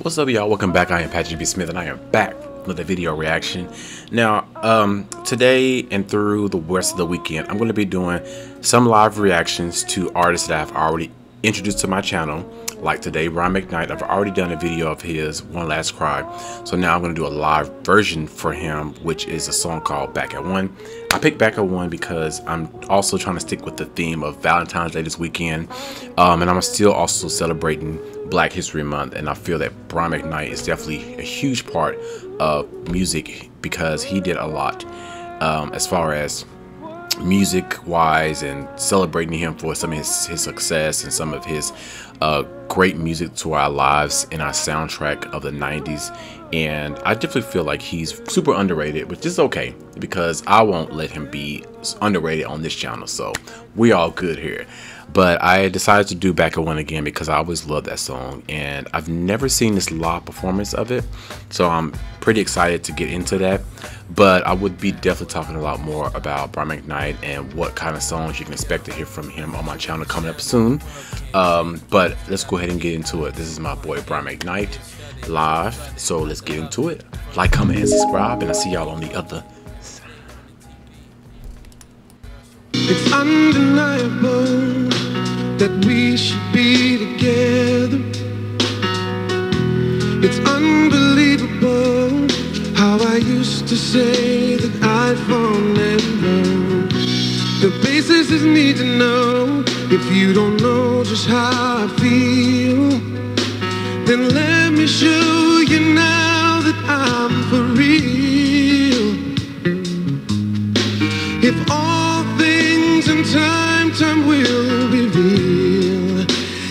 What's up, y'all? Welcome back. I am Patrick B. Smith, and I am back with a video reaction. Now, today and through the rest of the weekend, I'm going to be doing some live reactions to artists that I've already introduced to my channel. Like today, Brian McKnight. I've already done a video of his, One Last Cry. So now I'm going to do a live version for him, which is a song called Back at One. I picked Back at One because I'm also trying to stick with the theme of Valentine's Day this weekend. And I'm still also celebrating Black History Month. And I feel that Brian McKnight is definitely a huge part of music because he did a lot as far as music wise and celebrating him for some of his success and some of his great music to our lives in our soundtrack of the 90s. And I definitely feel like he's super underrated, which is okay because I won't let him be underrated on this channel, so we all good here. But I decided to do Back at One again because I always loved that song, and I've never seen this live performance of it, so I'm pretty excited to get into that. But I would be definitely talking a lot more about Brian McKnight and what kind of songs you can expect to hear from him on my channel coming up soon. But let's go ahead and get into it. This is my boy Brian McKnight live, so let's get into it. Like, comment, and subscribe, and I'll see y'all on the other side. It's undeniable that we should be together. It's unbelievable how I used to say that I'd fall in love. The basis is need to know. If you don't know just how I feel, then let me show you now that I'm for real. If all things in time will reveal.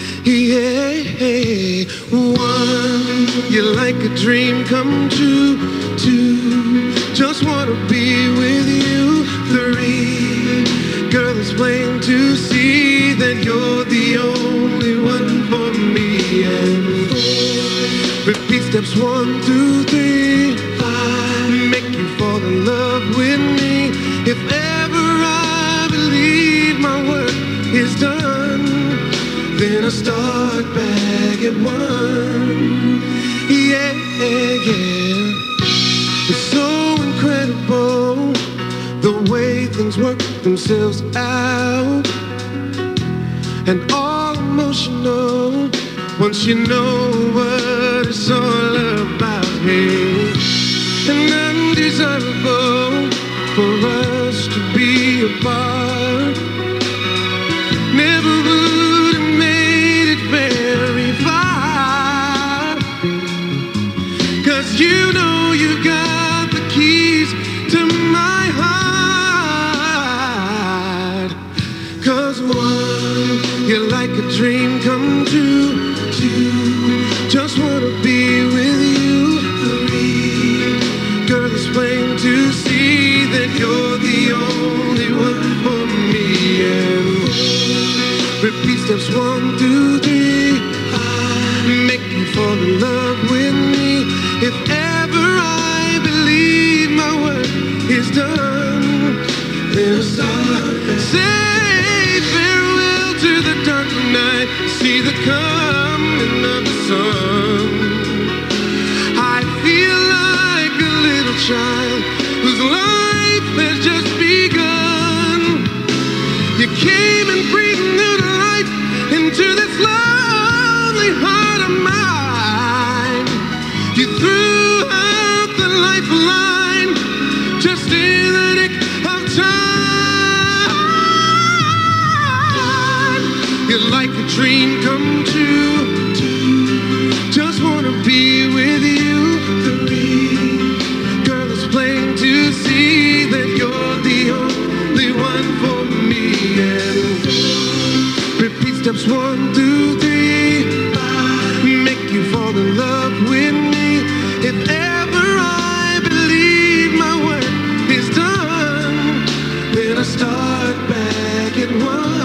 Yeah, one, you're like a dream come true. Two, just wanna be with you. Three, girl, it's plain to see that you're the only one for me. And four, repeat steps 1, 2, 3. 5, make you fall in love with me. If ever I believe my work is done, then I start back at one. Yeah, yeah. It's so incredible the way things work themselves out, and all emotional once you know what it's all about. Hey, and undesirable for us to be apart. Never would have made it very far, 'cause you know you got the keys to my heart. 'Cause one, you're like a dream come true. Two, just wanna be with you. Three, girl, it's plain to see that you're the only one for me. And four, repeat steps 1, 2, 3. 5, make you fall in love with me. If ever I believe my work is done, then I'll start. Say farewell to the dark night, see the coming of the sun. I feel like a little child whose life has just begun. You came and breathed new life into this lonely heart of mine. You threw out the lifeline just in the nick of time. You're like a dream come true. Just wanna be with you. Three, girl, it's plain to see that you're the only one for me. And four, repeat steps 1, 2, 3. 5, make you fall in love with me. If ever I believe my work is done, then I start back at one.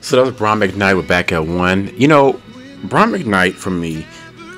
So that was Brian McKnight with Back at One. You know, Brian McKnight for me,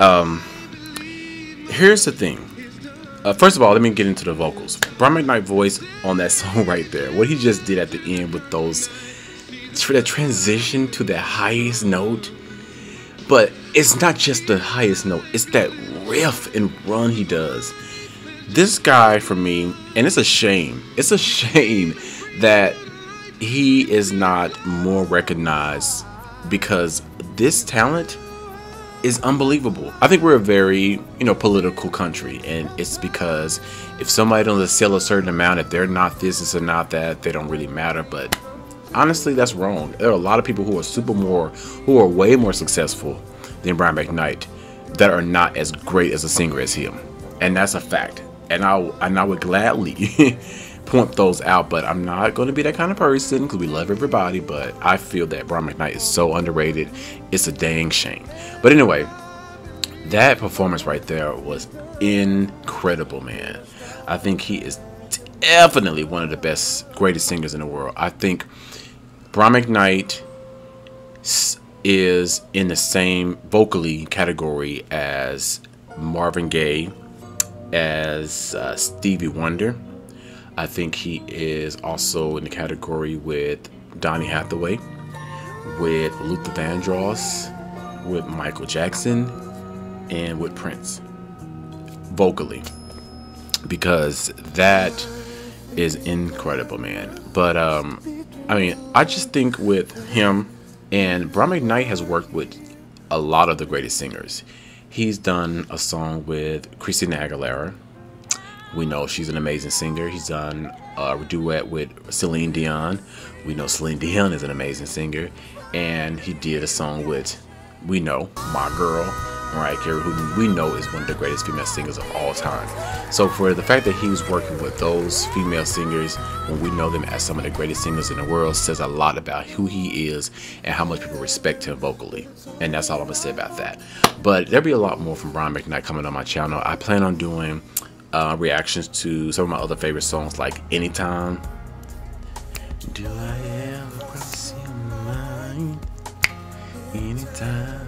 here's the thing. First of all, let me get into the vocals. Brian McKnight voice on that song right there. What he just did at the end with those, that transition to the highest note. But it's not just the highest note. It's that riff and run he does. This guy for me, and it's a shame. It's a shame that he is not more recognized, because this talent is unbelievable. I think we're a very, political country, and it's because if somebody doesn't sell a certain amount, if they're not this or not that, they don't really matter. But honestly, that's wrong. There are a lot of people who are way more successful than Brian McKnight that are not as great as a singer as him, and that's a fact. And I would gladly point those out, but I'm not going to be that kind of person, because we love everybody. But I feel that Brian McKnight is so underrated. It's a dang shame. But anyway, that performance right there was incredible, man. I think he is definitely one of the best, greatest singers in the world. I think Brian McKnight is in the same vocally category as Marvin Gaye, as Stevie Wonder. I think he is also in the category with Donny Hathaway, with Luther Vandross, with Michael Jackson, and with Prince, vocally, because that is incredible, man. But I just think with him, and Brian McKnight has worked with a lot of the greatest singers. He's done a song with Christina Aguilera. We know she's an amazing singer. He's done a duet with Celine Dion. We know Celine Dion is an amazing singer. And he did a song with, we know, my girl, Mariah Carey, who we know is one of the greatest female singers of all time. So for the fact that he was working with those female singers, when we know them as some of the greatest singers in the world, says a lot about who he is and how much people respect him vocally. And that's all I'm going to say about that. But there'll be a lot more from Brian McKnight coming on my channel. I plan on doing reactions to some of my other favorite songs, like Anytime. Do I ever cross your mind? Anytime.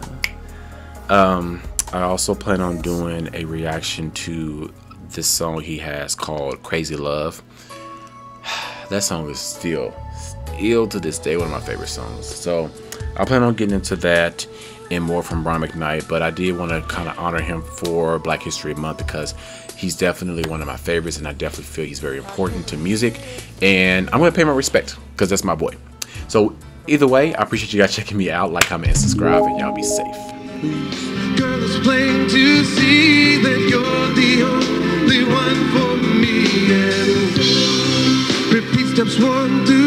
I also plan on doing a reaction to this song he has called Crazy Love. That song is still to this day one of my favorite songs. So I plan on getting into that and more from Brian McKnight, but I did want to kind of honor him for Black History Month, because he's definitely one of my favorites, and I definitely feel he's very important to music, and I'm going to pay my respect because that's my boy. So either way, I appreciate you guys checking me out. Like, comment, and subscribe, and y'all be safe. Girl, it's plain to see that you're the only one for me. And repeat steps 1, 2